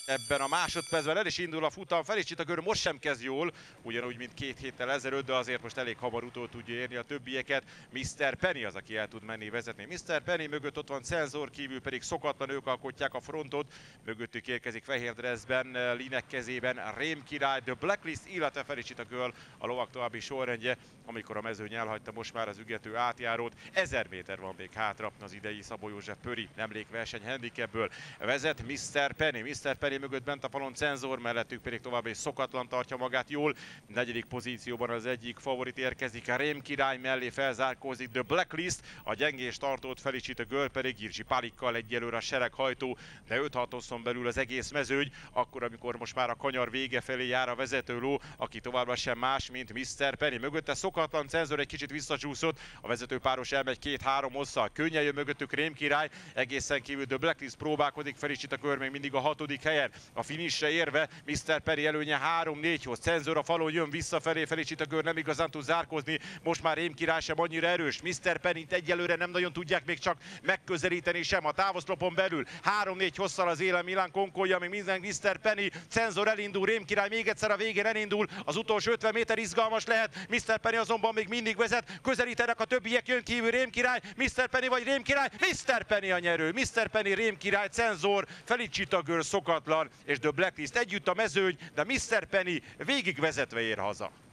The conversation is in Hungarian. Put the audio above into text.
Ebben a másodpercben el is indul a futam, Felicita Gör most sem kezd jól, ugyanúgy, mint 2 héttel ezelőtt, de azért most elég hamar utol tudja érni a többieket. Mr. Penny az, aki el tud menni vezetni. Mr. Penny mögött ott van Cenzor, kívül pedig szokatlan ők alkotják a frontot. Mögöttük érkezik fehér dressben, Linek kezében Rém király, The Blacklist, illetve Felicita Gör a lovak további sorrendje, amikor a mezőny elhagyta most már az ügető átjárót. 1000 méter van még hátra az idei Szabó József Pöri emlékverseny handicapből. Vezet Mr. Penny. Mr. Penny mögött bent a falon Cenzor, mellettük pedig tovább és szokatlan tartja magát jól. 4. pozícióban az egyik favorit érkezik, a Rém király mellé felzárkózik The Blacklist, a gyengés tartót Felicita Gör pedig Gircsi Pálikkal egyelőre a sereghajtó, de 5-6 hosszon belül az egész mezőny, akkor amikor most már a kanyar vége felé jár a vezetőló, aki továbbra sem más, mint Mr. Penny. Mögötte szokatlan Cenzor egy kicsit visszacsúszott, a vezetőpáros elmegy 2-3 hosszal, könnyen jön mögöttük Rém király, egészen kívül The Blacklist próbálkozik, Felicita Gör még mindig a 6. helyen. A finishre érve Mr. Penny előnye 3-4-hoz. Cenzor a falon jön visszafelé, Felicita Gör nem igazán tud zárkózni, most már Rém király sem annyira erős. Mr. Pennyt egyelőre nem nagyon tudják még csak megközelíteni sem a távoszlopon belül. 3-4 hosszal az élen Milán konkolja, még minden Mr. Penny. Cenzor elindul, Rém király még egyszer a végén elindul, az utolsó 50 méter izgalmas lehet. Mr. Penny azonban még mindig vezet, közelítenek a többiek, jön kívül Rém király, Mr. Penny vagy Rém király, Mr. Penny a nyerő. Mr. Penny, Rém király, Cenzor, Felicita Gör szokatlan és The Blacklist együtt a mezőny, de Mr. Penny végig vezetve ér haza.